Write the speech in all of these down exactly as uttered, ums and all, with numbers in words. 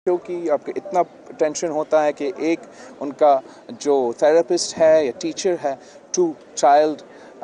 की आपको इतना टेंशन होता है कि एक उनका जो थेरेपिस्ट है या टीचर है टू चाइल्ड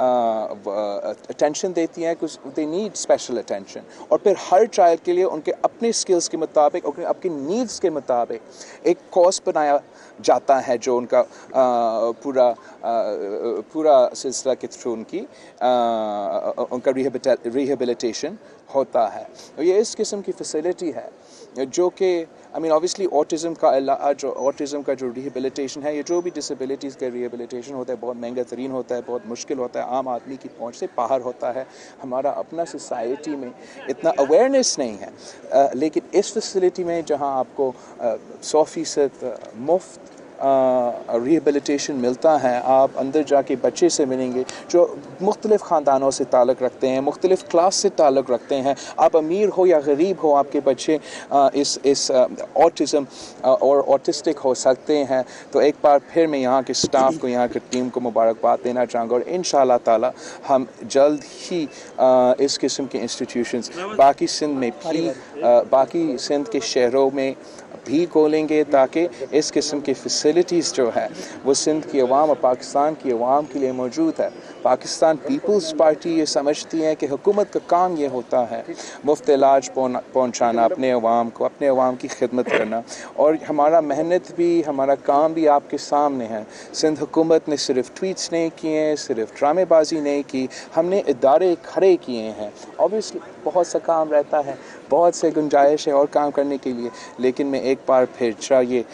अटेंशन देती हैं कि दे नीड स्पेशल अटेंशन, और फिर हर चाइल्ड के लिए उनके अपने स्किल्स के मुताबिक और अपनी नीड्स के मुताबिक एक कोर्स बनाया जाता है जो उनका आ, पूरा आ, पूरा सिलसिला के थ्रू उनकी आ, उनका रिहेबिलिटेशन होता है। ये इस किस्म की फैसिलिटी है जो कि आई मीन ऑब्वियसली ऑटिज़म का इलाज, ऑटिज़म का जो रिहेबिलिटेशन है, ये जो भी डिसेबिलिटीज़ का रिहेबिलिटेशन होता है बहुत महंगा तरीन होता है, बहुत मुश्किल होता है, आम आदमी की पहुंच से बाहर होता है। हमारा अपना सोसाइटी में इतना अवेयरनेस नहीं है, आ, लेकिन इस फैसिलिटी में जहां आपको सौ फीसद मुफ्त रिहेबिलिटेशन मिलता है, आप अंदर जाके बच्चे से मिलेंगे जो मुख्तलिफ़ ख़ानदानों से ताल्लुक़ रखते हैं, मुख्तलिफ़ क्लास से ताल्लुक़ रखते हैं, आप अमीर हो या गरीब हो, आपके बच्चे आ, इस इस ऑटिज़म और ऑटिस्टिक हो सकते हैं। तो एक बार फिर मैं यहाँ के स्टाफ को, यहाँ की टीम को मुबारकबाद देना चाहूँगा, और इंशाअल्लाह ताला हम जल्द ही आ, इस किस्म के इंस्टीट्यूशंस बाकी सिंध में भी आ, बाकी सिंध के शहरों में भी खोलेंगे ताकि इस किस्म की फैसिलिटीज़ जो है वो सिंध की अवाम और पाकिस्तान की अवाम के लिए मौजूद है। पाकिस्तान पीपल्स पार्टी ये समझती है कि हुकूमत का काम ये होता है मुफ्त इलाज पहुँचाना अपने अवाम को, अपने अवाम की खिदमत करना, और हमारा मेहनत भी, हमारा काम भी आपके सामने है। सिंध हुकूमत ने सिर्फ ट्वीट्स नहीं किए, सिर्फ ड्रामेबाजी नहीं की, हमने इदारे खड़े किए हैं। ऑब्वियसली बहुत सा काम रहता है, बहुत से गुंजाइश है और काम करने के लिए, लेकिन मैं एक बार फिर चाहिए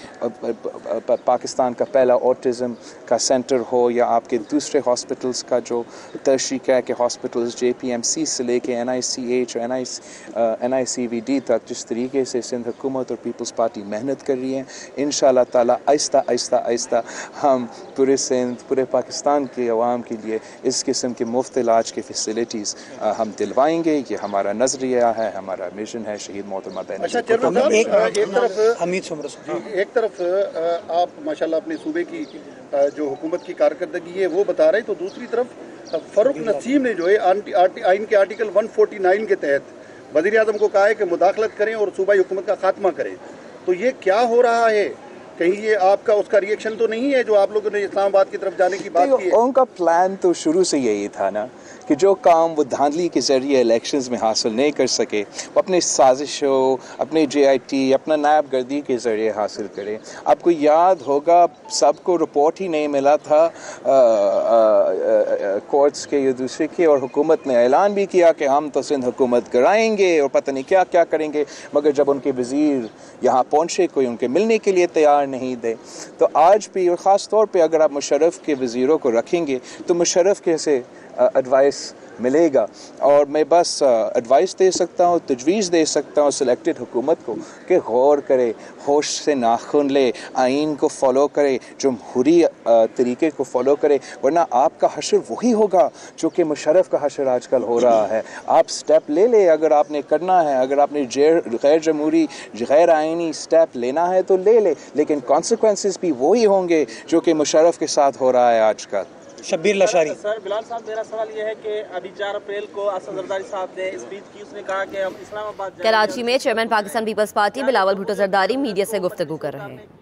पाकिस्तान का पहला ऑटिज़म का सेंटर हो या आपके दूसरे हॉस्पिटल्स का जो तशरीक है कि hospitals J P M C से लेके एन आई सी एच और N I C V D तक जिस तरीके से सिंध हुकूमत और पीपल्स पार्टी मेहनत कर रही है, इंशाअल्लाह ताला आहिस्ता आहिस्ता आहिस्ता हम पूरे सिंध, पूरे पाकिस्तान के अवाम के लिए इस किस्म के मुफ्त इलाज की फैसिलिटीज़ हम दिलवाएंगे। ये हमारा नज़रिया है, हमारा मिशन है शहीद मोहतरमा दैन। अच्छा चेयरमैन साहब, एक तरफ हमीद सुमर एक तरफ आप माशाल्लाह अपने सूबे की जो हुकूमत की कारकर्दगी है वो बता रहे, तो दूसरी तरफ फरूक नसीम ने जो है आइन के आर्टिकल एक सौ उनचास के तहत वज़ीर आज़म को कहा है कि मुदाखलत करें और सूबाई हुकूमत का खात्मा करें। तो ये क्या हो रहा है? कहीं ये आपका उसका रिएक्शन तो नहीं है जो आप लोगों ने इस्लामाबाद की तरफ जाने की बात की है? उनका प्लान तो शुरू से यही था ना कि जो काम वो धांधली के ज़रिए इलेक्शंस में हासिल नहीं कर सके वो अपने साजिशों, अपने जे आई टी, अपना नायब गर्दी के ज़रिए हासिल करें। आपको याद होगा सबको रिपोर्ट ही नहीं मिला था कोर्ट्स के या दूसरे के, और हुकूमत ने ऐलान भी किया कि हम तो सिंध हुकूमत कराएंगे और पता नहीं क्या क्या करेंगे, मगर जब उनके वज़ीर यहाँ पहुँचे कोई उनके मिलने के लिए तैयार नहीं दे। तो आज भी और ख़ास तौर पे अगर आप मुशर्रफ के वज़ीरों को रखेंगे तो मुशर्रफ कैसे एडवाइस मिलेगा, और मैं बस एडवाइस दे सकता हूँ, तजवीज़ दे सकता हूँ सिलेक्टेड हुकूमत को कि गौर करे, होश से नाखून ले, आइन को फॉलो करे, जमहूरी तरीके को फॉलो करे, वरना आपका हशर वही होगा जो कि मुशर्रफ का हशर आजकल हो रहा है। आप स्टेप ले ले अगर आपने करना है, अगर आपने गैर जमहूरी गैर आइनी स्टेप लेना है तो ले ले, लेकिन कॉन्सिक्वेंसेस भी वही होंगे जो कि मुशर्रफ के साथ हो रहा है आजकल। शब्बीर लशारी सर, बिलाल साहब, मेरा सवाल ये है कि अभी चार अप्रैल को असद जरदारी साहब ने स्पीच की, उसने कहा कि हम इस्लामाबाद। कराची में chairman Pakistan peoples party Bilawal Bhutto Zardari media से गुफ्तगू कर रहे हैं।